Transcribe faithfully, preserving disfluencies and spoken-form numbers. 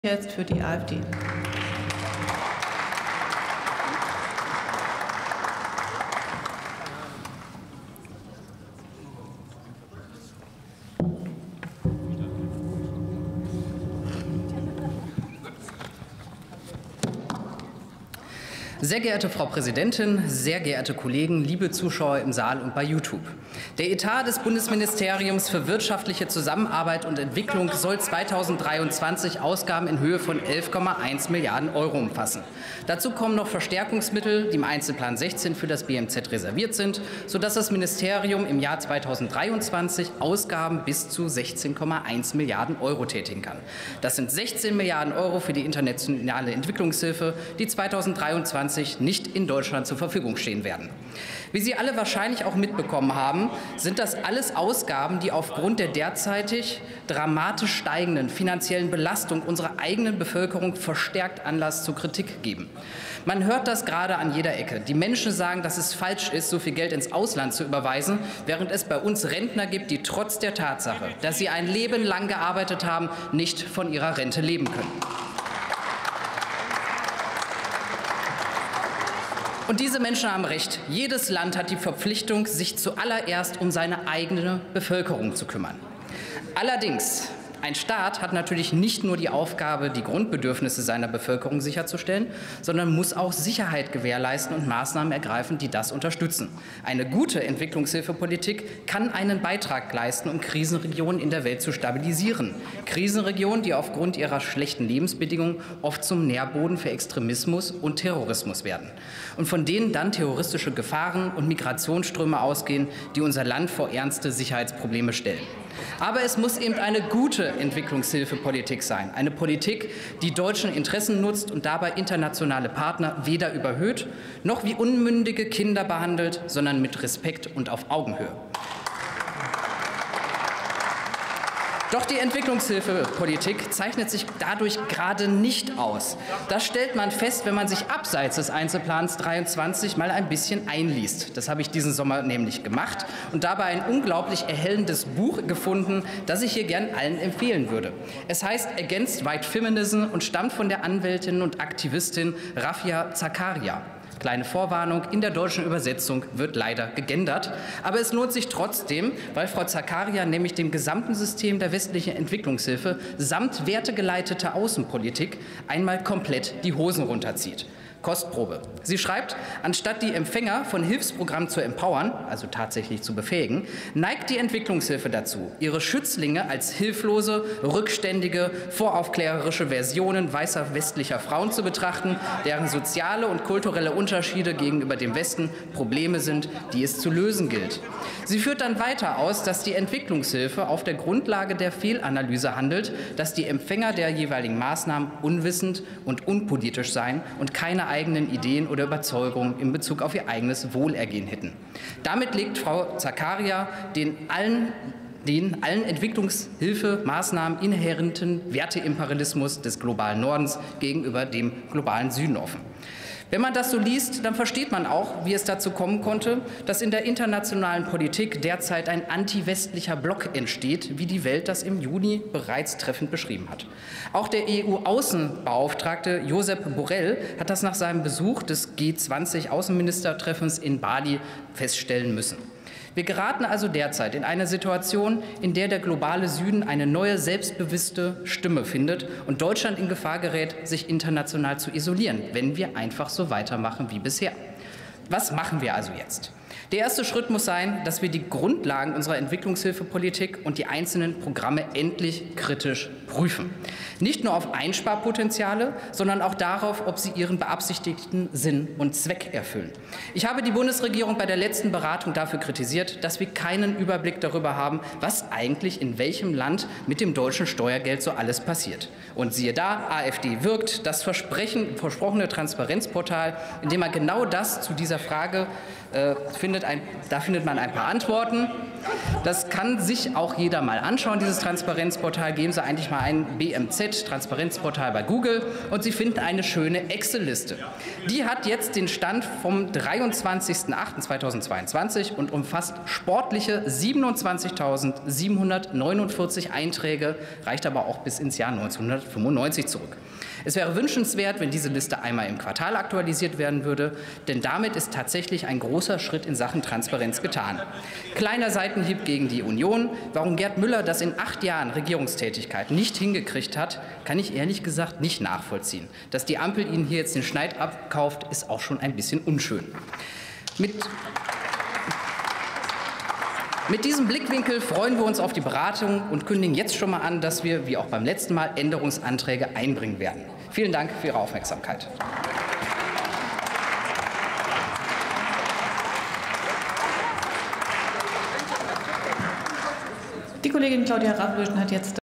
Jetzt für die AfD. Sehr geehrte Frau Präsidentin, sehr geehrte Kollegen, liebe Zuschauer im Saal und bei YouTube. Der Etat des Bundesministeriums für wirtschaftliche Zusammenarbeit und Entwicklung soll zweitausenddreiundzwanzig Ausgaben in Höhe von elf Komma eins Milliarden Euro umfassen. Dazu kommen noch Verstärkungsmittel, die im Einzelplan sechzehn für das B M Z reserviert sind, sodass das Ministerium im Jahr zweitausenddreiundzwanzig Ausgaben bis zu sechzehn Komma eins Milliarden Euro tätigen kann. Das sind sechzehn Milliarden Euro für die internationale Entwicklungshilfe, die zweitausenddreiundzwanzig nicht in Deutschland zur Verfügung stehen werden. Wie Sie alle wahrscheinlich auch mitbekommen haben, sind das alles Ausgaben, die aufgrund der derzeitig dramatisch steigenden finanziellen Belastung unserer eigenen Bevölkerung verstärkt Anlass zur Kritik geben. Man hört das gerade an jeder Ecke. Die Menschen sagen, dass es falsch ist, so viel Geld ins Ausland zu überweisen, während es bei uns Rentner gibt, die trotz der Tatsache, dass sie ein Leben lang gearbeitet haben, nicht von ihrer Rente leben können. Und diese Menschen haben recht. Jedes Land hat die Verpflichtung, sich zuallererst um seine eigene Bevölkerung zu kümmern. Allerdings, ein Staat hat natürlich nicht nur die Aufgabe, die Grundbedürfnisse seiner Bevölkerung sicherzustellen, sondern muss auch Sicherheit gewährleisten und Maßnahmen ergreifen, die das unterstützen. Eine gute Entwicklungshilfepolitik kann einen Beitrag leisten, um Krisenregionen in der Welt zu stabilisieren. Krisenregionen, die aufgrund ihrer schlechten Lebensbedingungen oft zum Nährboden für Extremismus und Terrorismus werden und von denen dann terroristische Gefahren und Migrationsströme ausgehen, die unser Land vor ernste Sicherheitsprobleme stellen. Aber es muss eben eine gute Entwicklungshilfepolitik sein. Eine Politik, die deutschen Interessen nutzt und dabei internationale Partner weder überhöht, noch wie unmündige Kinder behandelt, sondern mit Respekt und auf Augenhöhe. Doch die Entwicklungshilfepolitik zeichnet sich dadurch gerade nicht aus. Das stellt man fest, wenn man sich abseits des Einzelplans dreiundzwanzig mal ein bisschen einliest. Das habe ich diesen Sommer nämlich gemacht und dabei ein unglaublich erhellendes Buch gefunden, das ich hier gern allen empfehlen würde. Es heißt Against White Feminism und stammt von der Anwältin und Aktivistin Rafia Zakaria. Kleine Vorwarnung, in der deutschen Übersetzung wird leider gegendert. Aber es lohnt sich trotzdem, weil Frau Zakaria nämlich dem gesamten System der westlichen Entwicklungshilfe samt wertegeleiteter Außenpolitik einmal komplett die Hosen runterzieht. Kostprobe. Sie schreibt, anstatt die Empfänger von Hilfsprogrammen zu empowern, also tatsächlich zu befähigen, neigt die Entwicklungshilfe dazu, ihre Schützlinge als hilflose, rückständige, voraufklärerische Versionen weißer westlicher Frauen zu betrachten, deren soziale und kulturelle Unterschiede gegenüber dem Westen Probleme sind, die es zu lösen gilt. Sie führt dann weiter aus, dass die Entwicklungshilfe auf der Grundlage der Fehlanalyse handelt, dass die Empfänger der jeweiligen Maßnahmen unwissend und unpolitisch seien und keine eigenen Ideen oder Überzeugungen in Bezug auf ihr eigenes Wohlergehen hätten. Damit legt Frau Zakaria den allen den allen Entwicklungshilfemaßnahmen inhärenten Werteimperialismus des globalen Nordens gegenüber dem globalen Süden offen. Wenn man das so liest, dann versteht man auch, wie es dazu kommen konnte, dass in der internationalen Politik derzeit ein anti-westlicher Block entsteht, wie die Welt das im Juni bereits treffend beschrieben hat. Auch der E U-Außenbeauftragte Josep Borrell hat das nach seinem Besuch des G zwanzig Außenministertreffens in Bali feststellen müssen. Wir geraten also derzeit in eine Situation, in der der globale Süden eine neue, selbstbewusste Stimme findet und Deutschland in Gefahr gerät, sich international zu isolieren, wenn wir einfach so weitermachen wie bisher. Was machen wir also jetzt? Der erste Schritt muss sein, dass wir die Grundlagen unserer Entwicklungshilfepolitik und die einzelnen Programme endlich kritisch prüfen. Nicht nur auf Einsparpotenziale, sondern auch darauf, ob sie ihren beabsichtigten Sinn und Zweck erfüllen. Ich habe die Bundesregierung bei der letzten Beratung dafür kritisiert, dass wir keinen Überblick darüber haben, was eigentlich in welchem Land mit dem deutschen Steuergeld so alles passiert. Und siehe da, AfD wirkt, das Versprechen, versprochene Transparenzportal, in dem man genau das zu dieser Frage äh, findet ein, da findet man ein paar Antworten. Das kann sich auch jeder mal anschauen, dieses Transparenzportal. Geben Sie eigentlich mal ein B M Z, Transparenzportal bei Google, und Sie finden eine schöne Excel-Liste. Die hat jetzt den Stand vom dreiundzwanzigsten achten zweitausendzweiundzwanzig und umfasst sportliche siebenundzwanzigtausendsiebenhundertneunundvierzig Einträge, reicht aber auch bis ins Jahr neunzehnhundertfünfundneunzig zurück. Es wäre wünschenswert, wenn diese Liste einmal im Quartal aktualisiert werden würde, denn damit ist tatsächlich ein großer Schritt in Sachen Transparenz getan. Kleiner Seitenhieb gegen die Union. Warum Gerd Müller das in acht Jahren Regierungstätigkeit nicht hingekriegt hat, kann ich ehrlich gesagt nicht nachvollziehen. Dass die Ampel Ihnen hier jetzt den Schneid abkauft, ist auch schon ein bisschen unschön. Mit Mit diesem Blickwinkel freuen wir uns auf die Beratung und kündigen jetzt schon mal an, dass wir, wie auch beim letzten Mal, Änderungsanträge einbringen werden. Vielen Dank für Ihre Aufmerksamkeit. Die Kollegin Claudia Ravlöschen hat jetzt